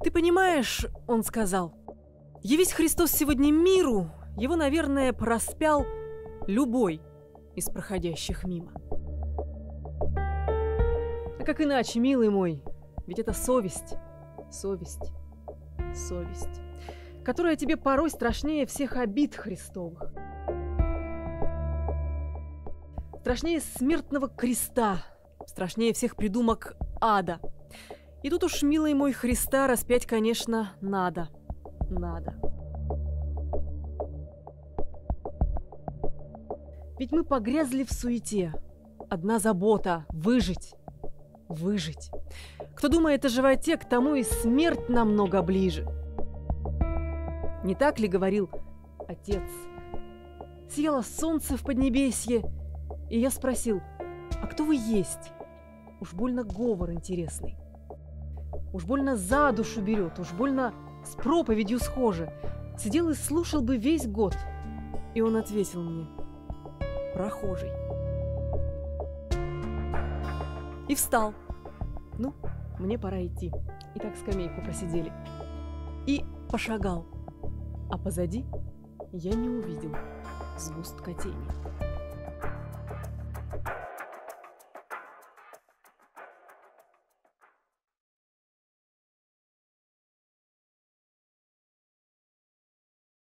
Ты понимаешь, он сказал, явись Христос сегодня миру, его, наверное, проспял любой из проходящих мимо. А как иначе, милый мой? Ведь это совесть, совесть, совесть, которая тебе порой страшнее всех обид Христовых. Страшнее смертного креста, страшнее всех придумок ада. И тут уж, милый мой, Христа распять, конечно, надо. Надо. Ведь мы погрязли в суете. Одна забота – выжить. Выжить. Кто думает о животе, к тому и смерть намного ближе. Не так ли говорил Отец? Сияло солнце в поднебесье, и я спросил, а кто вы есть? Уж больно говор интересный. Уж больно за душу берет, уж больно с проповедью схоже. Сидел и слушал бы весь год. И он ответил мне, прохожий. И встал. Ну, мне пора идти. И так скамейку просидели. И пошагал. А позади я не увидел сгустка тени.